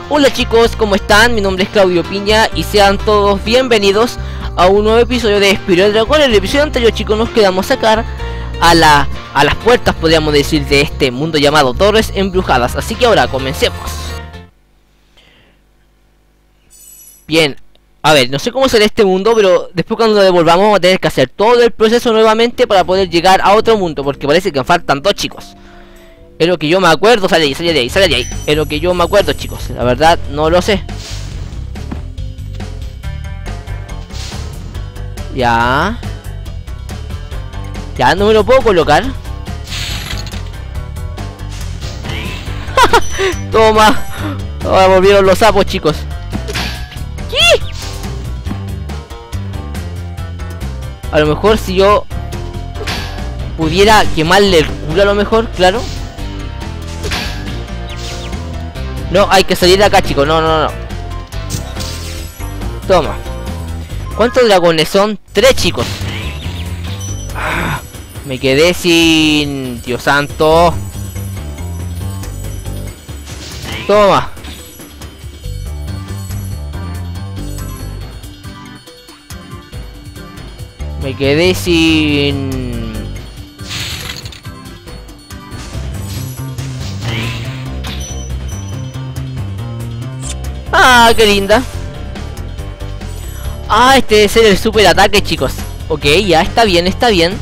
Hola chicos, ¿cómo están? Mi nombre es Claudio Piña y sean todos bienvenidos a un nuevo episodio de Spyro the Dragon. En el episodio anterior, chicos, nos quedamos sacar a las puertas, podríamos decir, de este mundo llamado Torres Embrujadas. Así que ahora comencemos. Bien, a ver, no sé cómo será este mundo, pero después cuando lo devolvamos vamos a tener que hacer todo el proceso nuevamente para poder llegar a otro mundo, porque parece que me faltan dos, chicos. Es lo que yo me acuerdo. Sale de ahí, sale de ahí, sale de ahí. Es lo que yo me acuerdo, chicos. La verdad, no lo sé. Ya. Ya, no me lo puedo colocar. Toma. Ahora volvieron los sapos, chicos. ¿Qué? A lo mejor si yo pudiera quemarle el culo, a lo mejor, claro. No, hay que salir de acá, chicos. No, no, no. Toma. ¿Cuántos dragones son? 3, chicos. Me quedé sin... Dios santo. Toma. Me quedé sin... Ah, qué linda. Ah, este debe ser el super ataque, chicos. Ok, ya, está bien, está bien.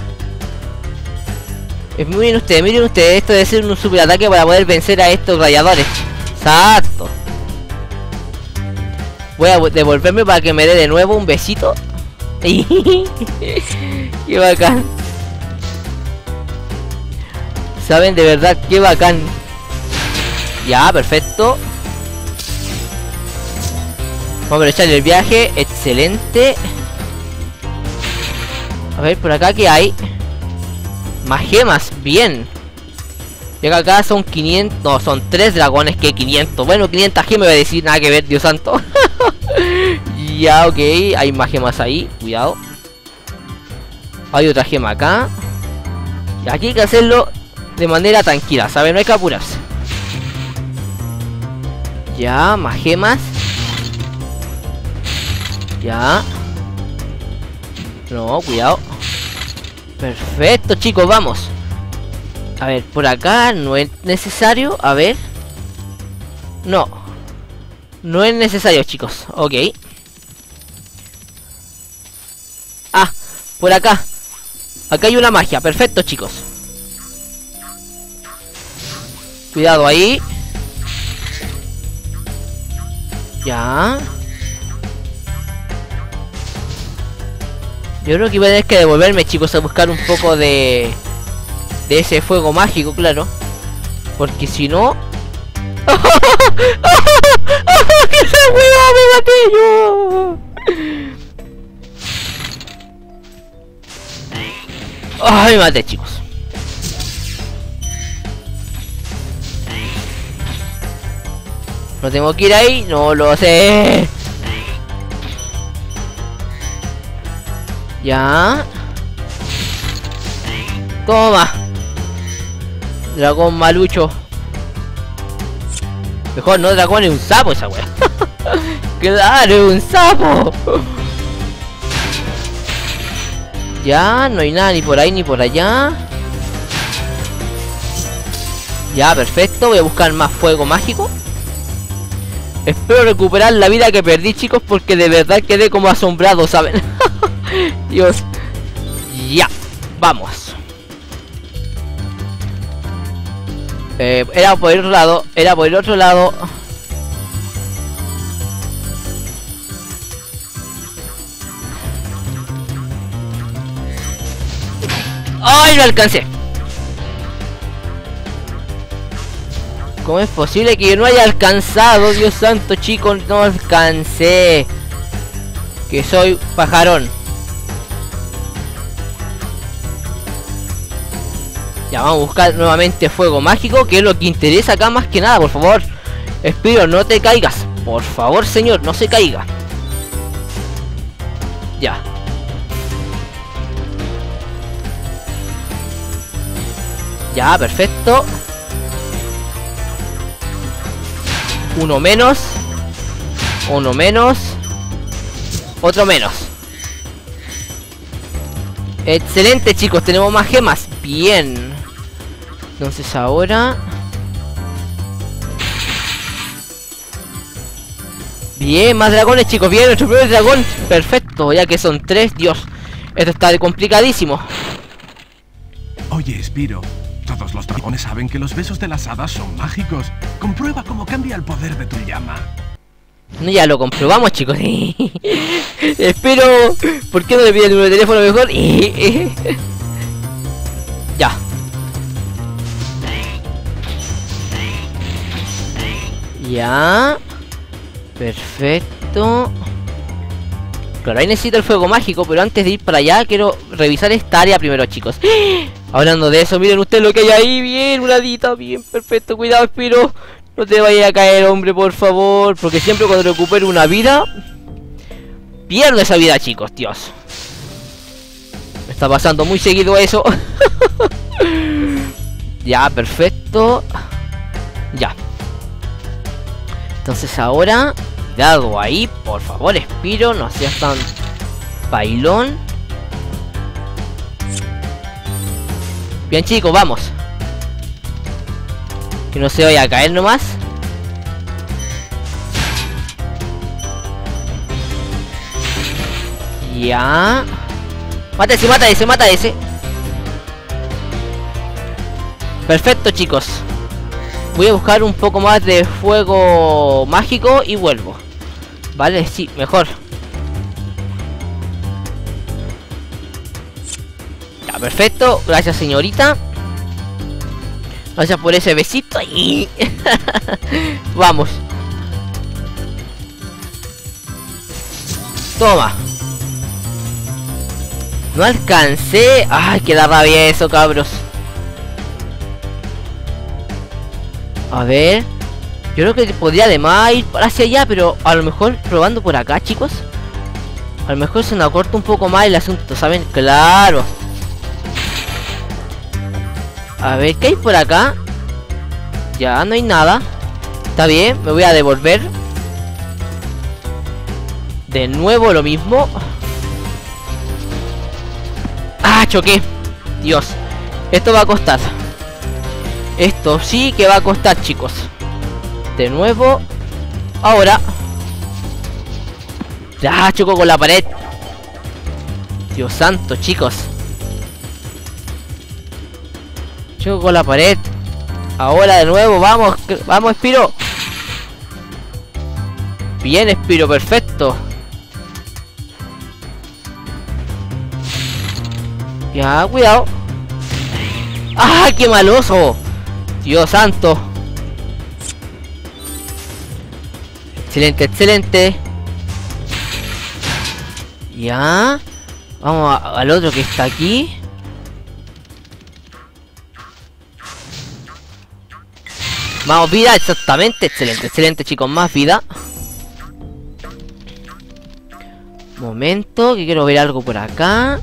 Miren ustedes, esto debe ser un super ataque para poder vencer a estos rayadores. Exacto. Voy a devolverme para que me dé de nuevo un besito. Qué bacán. Saben, de verdad, qué bacán. Ya, perfecto. Vamos a aprovechar el viaje. Excelente. A ver, por acá, ¿qué hay? Más gemas, bien. Y acá son 500. No, son 3 dragones, que 500. Bueno, 500 gemas, voy a decir, nada que ver, Dios santo. Ya, ok, hay más gemas ahí, cuidado. Hay otra gema acá. Y aquí hay que hacerlo de manera tranquila, ¿saben? No hay que apurarse. Ya, más gemas. Ya. No, cuidado. Perfecto, chicos, vamos. A ver, por acá no es necesario. A ver. No. No es necesario, chicos. Ok. Ah, por acá. Acá hay una magia. Perfecto, chicos. Cuidado ahí. Ya. Yo creo que voy a tener que devolverme, chicos, a buscar un poco de ese fuego mágico, claro. Porque si no... ¡Que se juega, me maté yo! ¡Ay, me maté, chicos! ¿No tengo que ir ahí? No lo sé. Ya. Toma. Dragón malucho. Mejor no dragón, es un sapo esa wea. Claro, es un sapo. Ya, no hay nada ni por ahí ni por allá. Ya, perfecto. Voy a buscar más fuego mágico. Espero recuperar la vida que perdí, chicos, porque de verdad quedé como asombrado, ¿saben? Dios. Ya, vamos. Era por el otro lado. Era por el otro lado. ¡Ay, no alcancé! ¿Cómo es posible que yo no haya alcanzado? Dios santo, chicos, no alcancé. Que soy pajarón. Ya, vamos a buscar nuevamente fuego mágico, que es lo que interesa acá más que nada, por favor. Spyro, no te caigas. Por favor, señor, no se caiga. Ya. Ya, perfecto. Uno menos. Uno menos. Otro menos. Excelente, chicos. Tenemos más gemas. Bien. Entonces ahora... Bien, más dragones, chicos. Bien, nuestro primer dragón. Perfecto, ya que son 3. Dios, esto está complicadísimo. Oye, Spiro, todos los dragones saben que los besos de las hadas son mágicos. Comprueba cómo cambia el poder de tu llama. No, ya lo comprobamos, chicos. Espero. ¿Por qué no le pide el número de teléfono mejor? Ya. Ya. Perfecto. Claro, ahí necesito el fuego mágico, pero antes de ir para allá quiero revisar esta área primero, chicos. Hablando de eso, miren ustedes lo que hay ahí. Bien, una hadita, bien, perfecto. Cuidado, Spiro. No te vayas a caer, hombre, por favor. Porque siempre cuando recupero una vida, pierdo esa vida, chicos, Dios. Me está pasando muy seguido eso. Ya, perfecto. Ya. Entonces ahora, cuidado ahí, por favor, Spiro, no seas tan bailón. Bien, chicos, vamos. Que no se vaya a caer nomás. Ya. Mata ese, mata ese, mata ese. Perfecto, chicos. Voy a buscar un poco más de fuego mágico y vuelvo. Vale, sí, mejor. Ya, perfecto. Gracias, señorita. Gracias por ese besito. Vamos. Toma. No alcancé. Ay, que da rabia eso, cabros. A ver. Yo creo que podría además ir hacia allá, pero a lo mejor probando por acá, chicos. A lo mejor se nos acorta un poco más el asunto, ¿saben? Claro. A ver, ¿qué hay por acá? Ya, no hay nada. Está bien, me voy a devolver. De nuevo lo mismo. ¡Ah, choqué! Dios, esto va a costar. Esto sí que va a costar, chicos. De nuevo. Ahora. Ya, chocó con la pared. Dios santo, chicos. Choco con la pared. Ahora de nuevo, vamos. Vamos, Spiro. Bien, Spiro, perfecto. Ya, cuidado. ¡Ah, qué maloso! Dios santo. Excelente, excelente. Ya. Vamos al otro que está aquí. Vamos, vida, exactamente. Excelente, excelente, chicos. Más vida. Momento, que quiero ver algo por acá.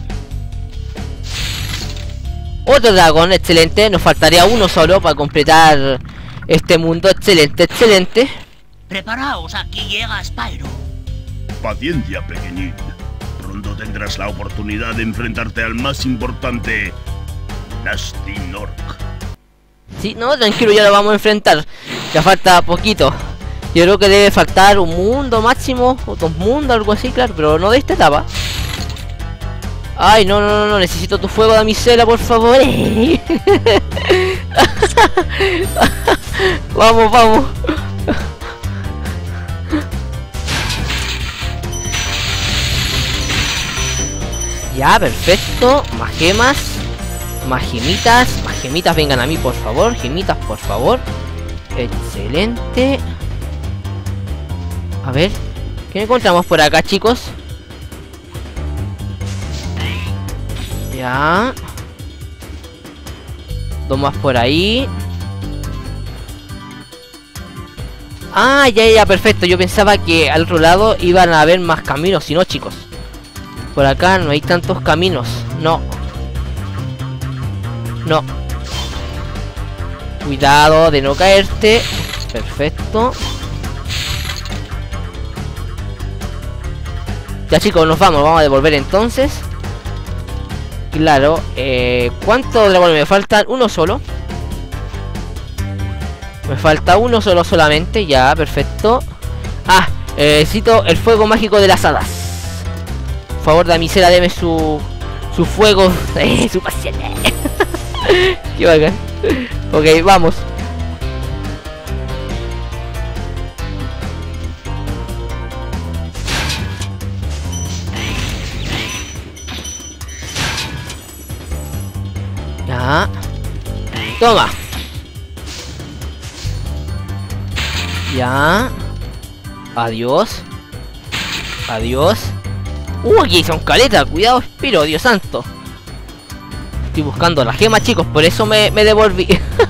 Otro dragón, excelente. Nos faltaría uno solo para completar este mundo. Excelente, excelente. Preparaos, aquí llega Spyro. Paciencia, pequeñín. Pronto tendrás la oportunidad de enfrentarte al más importante, Gnasty Gnorc. Sí, no, tranquilo, ya lo vamos a enfrentar. Ya falta poquito. Yo creo que debe faltar un mundo máximo, o 2 mundos, algo así, claro, pero no de esta etapa. Ay, no, no, no, no, necesito tu fuego, damisela, por favor. Vamos, vamos. Ya, perfecto. Más gemas. Más gemitas. Más gemitas, vengan a mí, por favor. Gemitas, por favor. Excelente. A ver. ¿Qué encontramos por acá, chicos? Ya. 2 más por ahí. Ah, ya, ya, perfecto. Yo pensaba que al otro lado iban a haber más caminos. Si no, chicos, por acá no hay tantos caminos. No. No. Cuidado de no caerte. Perfecto. Ya chicos, nos vamos a devolver entonces. Claro, ¿cuántos dragones me faltan? Uno solo. Me falta uno solo solamente, ya, perfecto. Ah, necesito el fuego mágico de las hadas. Por favor, damisela, deme su fuego, su pasión. Qué bacán. Ok, vamos. Ya. Toma. Ya. Adiós. Adiós. Aquí son caletas. Cuidado, Spiro, Dios santo. Estoy buscando la gema, chicos. Por eso me devolví.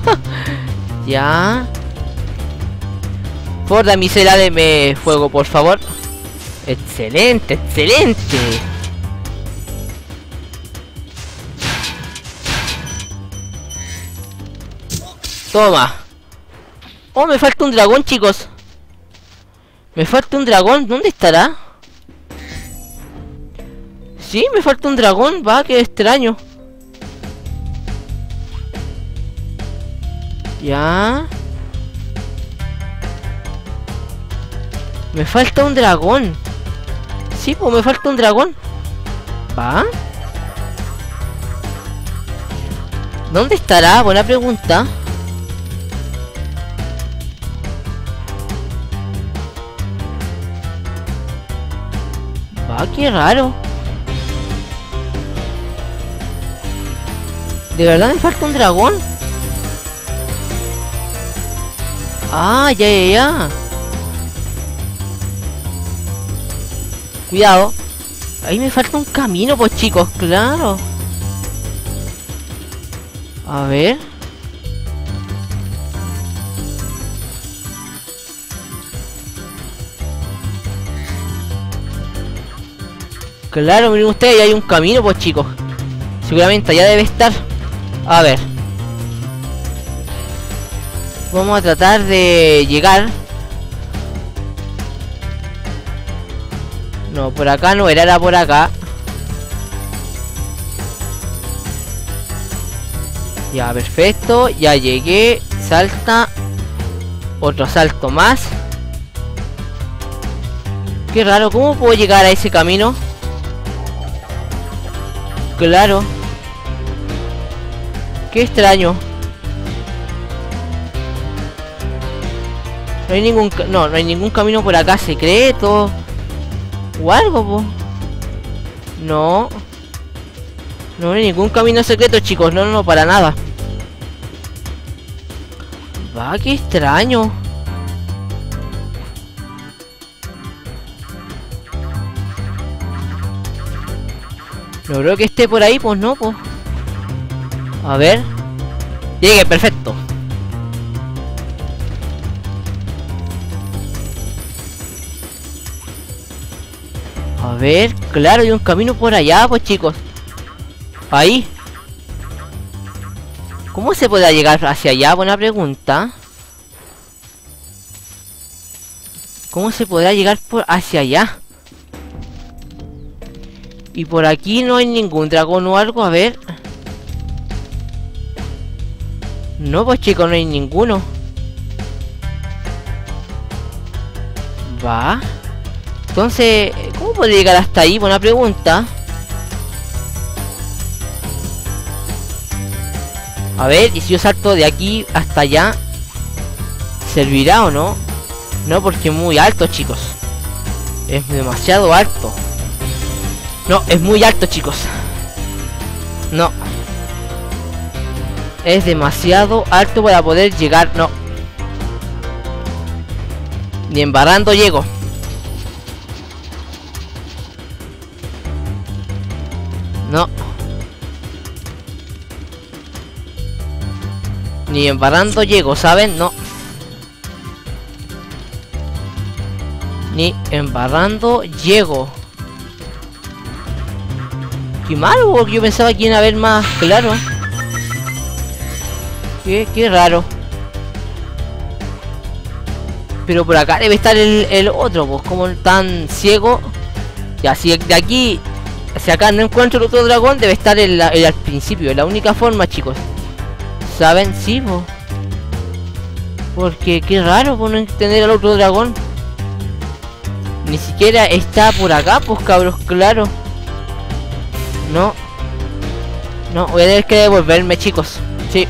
Ya. Por damisela, deme fuego, por favor. Excelente, excelente. Toma. Oh, me falta un dragón, chicos. Me falta un dragón. ¿Dónde estará? Sí, me falta un dragón. Va, qué extraño. Ya. Me falta un dragón. Sí, pues me falta un dragón. Va. ¿Dónde estará? Buena pregunta. Ah, qué raro. ¿De verdad me falta un dragón? Ah, ya. Cuidado. Ahí me falta un camino, pues chicos, claro. A ver. Claro, miren ustedes, ya hay un camino, pues chicos. Seguramente allá debe estar. A ver. Vamos a tratar de llegar. No, por acá no era por acá. Ya, perfecto. Ya llegué. Salta. Otro salto más. Qué raro, ¿cómo puedo llegar a ese camino? Claro. Qué extraño. No hay ningún camino por acá secreto o algo, po. No hay ningún camino secreto, chicos. No, para nada. Va, qué extraño. No creo que esté por ahí, pues no, pues. A ver. Llegué, perfecto. A ver, claro, hay un camino por allá, pues chicos. Ahí. ¿Cómo se podrá llegar hacia allá? Buena pregunta. ¿Cómo se podrá llegar hacia allá? Y por aquí no hay ningún dragón o algo, a ver. No, pues chicos, no hay ninguno. Va. Entonces, ¿cómo puedo llegar hasta ahí? Buena pregunta. A ver, y si yo salto de aquí hasta allá, ¿servirá o no? No, porque es muy alto, chicos. Es demasiado alto. No, es muy alto, chicos. No. Es demasiado alto para poder llegar. No. Ni embarrando llego. No. Ni embarrando llego, ¿saben? No. Ni embarrando llego. Qué malo, porque yo pensaba que iba a haber más claro. Qué raro. Pero por acá debe estar el otro, pues como tan ciego. Y así de aquí, si acá no encuentro el otro dragón, debe estar al principio. Es la única forma, chicos. ¿Saben? Sí, po. Porque qué raro por no tener al otro dragón. Ni siquiera está por acá, pues cabros, claro. No. No, voy a tener que devolverme, chicos. Sí.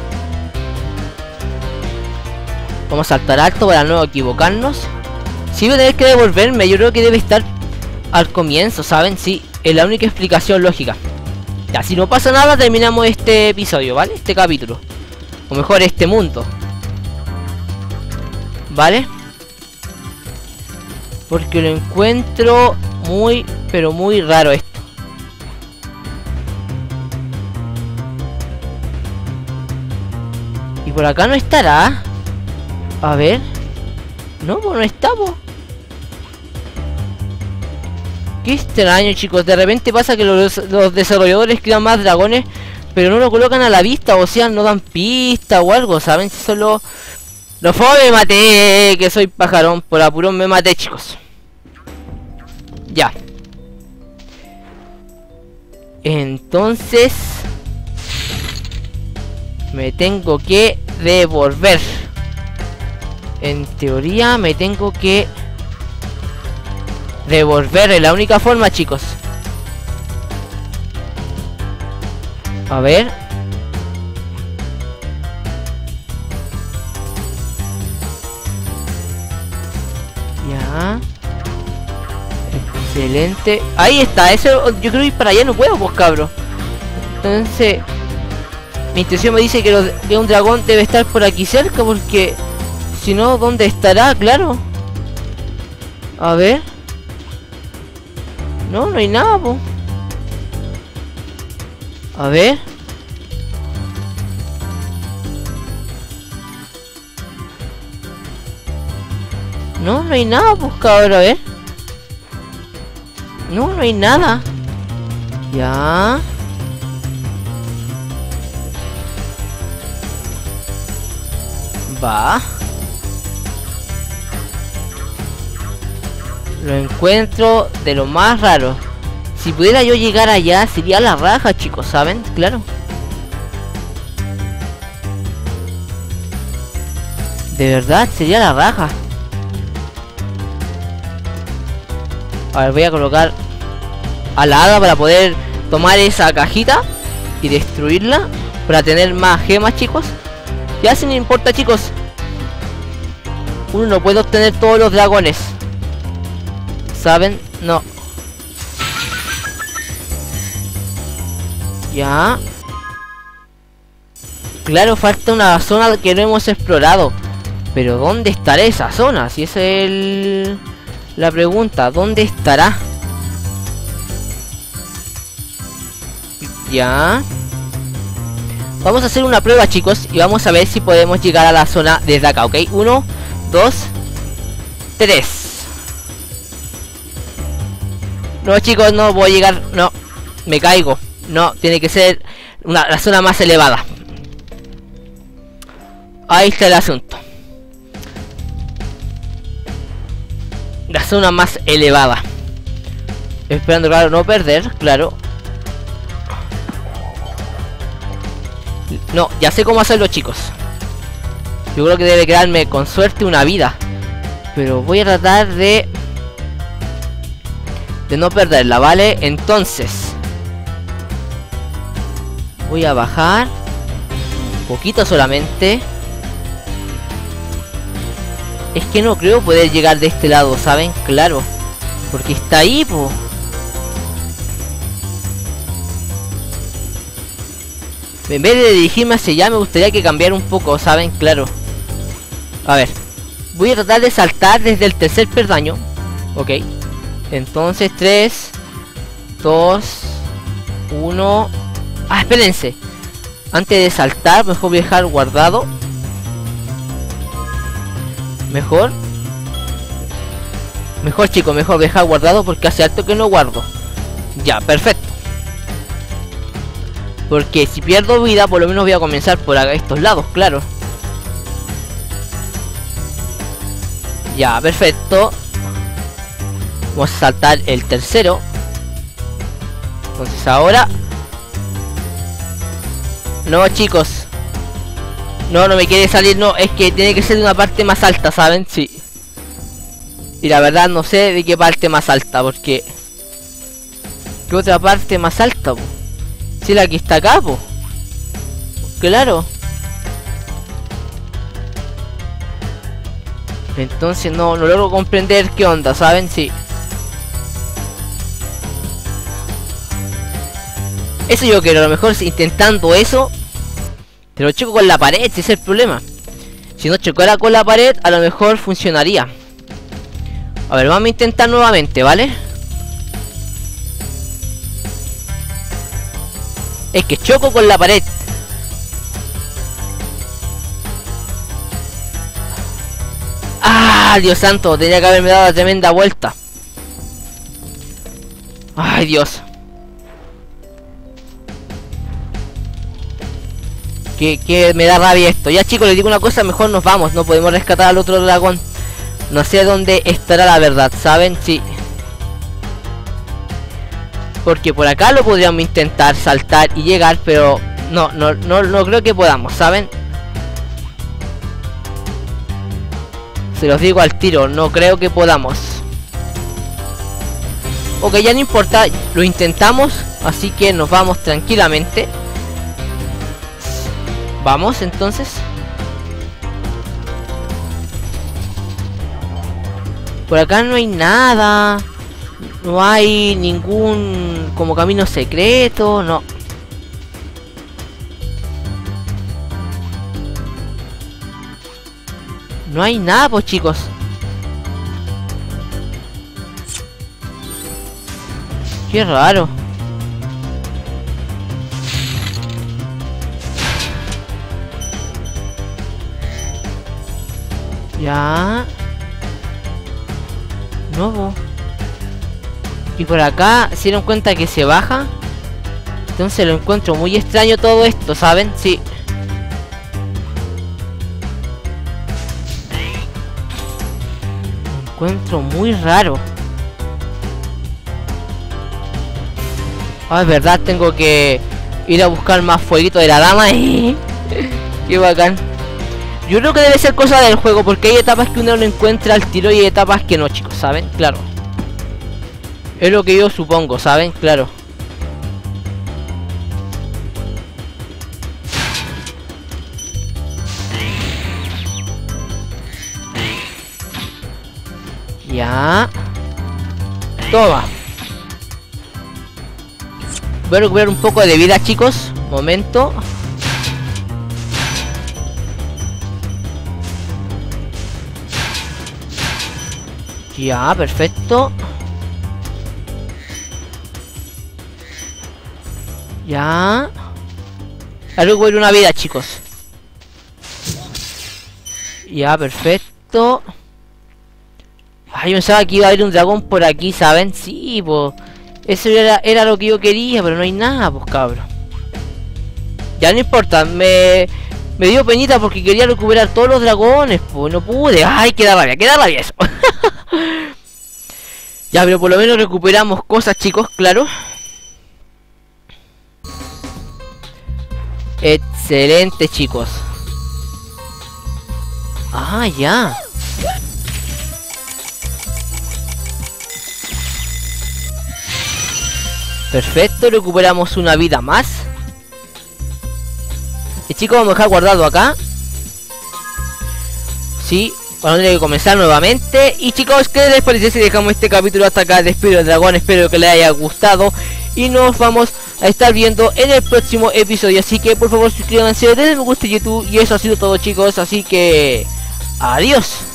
Vamos a saltar alto para no equivocarnos. Sí, voy a tener que devolverme. Yo creo que debe estar al comienzo, ¿saben? Sí, es la única explicación lógica. Ya, si no pasa nada, terminamos este episodio, ¿vale? Este capítulo. O mejor, este mundo. ¿Vale? Porque lo encuentro muy, pero muy raro esto. Y por acá no estará. A ver. No, pues no está, pues. Qué extraño, chicos. De repente pasa que los desarrolladores crean más dragones, pero no lo colocan a la vista. O sea, no dan pista o algo, ¿saben? Si solo... Lo fue, me maté, que soy pajarón. Por apurón me maté, chicos. Ya. Entonces... me tengo que devolver. En teoría me tengo que devolver. Es la única forma, chicos. A ver. Ya. Excelente. Ahí está. Eso yo creo que para allá no puedo, pues cabro. Entonces mi intuición me dice que un dragón debe estar por aquí cerca, porque si no, ¿dónde estará? Claro. A ver. No, no hay nada, po. A ver. No, no hay nada, pues cabrón, a ver. No, no hay nada. Ya. Va. Lo encuentro de lo más raro. Si pudiera yo llegar allá, sería la raja, chicos, ¿saben? Claro. De verdad, sería la raja. A ver, voy a colocar a la hada para poder tomar esa cajita y destruirla, para tener más gemas, chicos. Ya, si no importa, chicos. Uno no puede obtener todos los dragones, ¿saben? No. Ya. Claro, falta una zona que no hemos explorado. Pero ¿dónde estará esa zona? Si esa es la pregunta. ¿Dónde estará? Ya. Vamos a hacer una prueba, chicos, y vamos a ver si podemos llegar a la zona desde acá, ¿ok? 1, 2, 3. No, chicos, no voy a llegar. No, me caigo. No, tiene que ser la zona más elevada. Ahí está el asunto. La zona más elevada. Esperando, claro, no perder, claro. No, ya sé cómo hacerlo, chicos. Yo creo que debe quedarme con suerte una vida. Pero voy a tratar de no perderla, ¿vale? Entonces voy a bajar un poquito solamente. Es que no creo poder llegar de este lado, ¿saben? Claro, porque está ahí, po. En vez de dirigirme hacia allá, me gustaría que cambiara un poco, ¿saben? Claro. A ver, voy a tratar de saltar desde el tercer peldaño. Ok. Entonces 3, 2, 1. Ah, espérense. Antes de saltar, mejor voy a dejar guardado. Mejor, chicos, mejor dejar guardado, porque hace harto que no guardo. Ya, perfecto. Porque si pierdo vida, por lo menos voy a comenzar por estos lados, claro. Ya, perfecto. Vamos a saltar el tercero. Entonces ahora... No, chicos. No me quiere salir, no. Es que tiene que ser de una parte más alta, ¿saben? Sí. Y la verdad no sé de qué parte más alta, porque... ¿Qué otra parte más alta, po? Si la que está acá, po. Claro. Entonces no logro comprender qué onda, ¿saben? Sí. Eso yo quiero, a lo mejor intentando eso. Pero choco con la pared, ese es el problema. Si no chocara con la pared, a lo mejor funcionaría. A ver, vamos a intentar nuevamente, ¿vale? Es que choco con la pared. ¡Ah! Dios santo, tenía que haberme dado la tremenda vuelta. ¡Ay, Dios! Que me da rabia esto. Ya, chicos, les digo una cosa, mejor nos vamos. No podemos rescatar al otro dragón. No sé dónde estará la verdad, ¿saben? Sí. Porque por acá lo podríamos intentar saltar y llegar, pero no creo que podamos, ¿saben? Se los digo al tiro, no creo que podamos. Ok, ya no importa, lo intentamos, así que nos vamos tranquilamente. Vamos, entonces. Por acá no hay nada. No hay ningún como camino secreto, no. No hay nada, pues, chicos. Qué raro. Ya. Nuevo. Y por acá se dieron cuenta que se baja. Entonces lo encuentro muy extraño todo esto, ¿saben? Sí. Lo encuentro muy raro. Ah, es verdad, tengo que ir a buscar más fueguito de la dama. Qué bacán. Yo creo que debe ser cosa del juego, porque hay etapas que uno no encuentra al tiro y hay etapas que no, chicos, ¿saben? Claro. Es lo que yo supongo, ¿saben? Claro. Ya. Toma. Voy a recuperar un poco de vida, chicos. Momento. Ya, perfecto. Ya. Ahora voy a una vida, chicos. Ya, perfecto. Ay, yo pensaba que iba a haber un dragón por aquí, ¿saben? Sí, pues. Eso era lo que yo quería, pero no hay nada, pues, cabrón. Ya no importa, me dio penita porque quería recuperar todos los dragones, pues no pude. Ay, queda rabia eso. Ya, pero por lo menos recuperamos cosas, chicos, claro. Excelente, chicos. Ah, ya. Perfecto, recuperamos una vida más. Y chicos, vamos a dejar guardado acá. Sí, vamos a tener que comenzar nuevamente. Y chicos, ¿qué les parece si dejamos este capítulo hasta acá de Spyro el Dragón? Espero que les haya gustado. Y nos vamos a estar viendo en el próximo episodio. Así que por favor suscríbanse, denle me gusta a YouTube. Y eso ha sido todo, chicos, así que... adiós.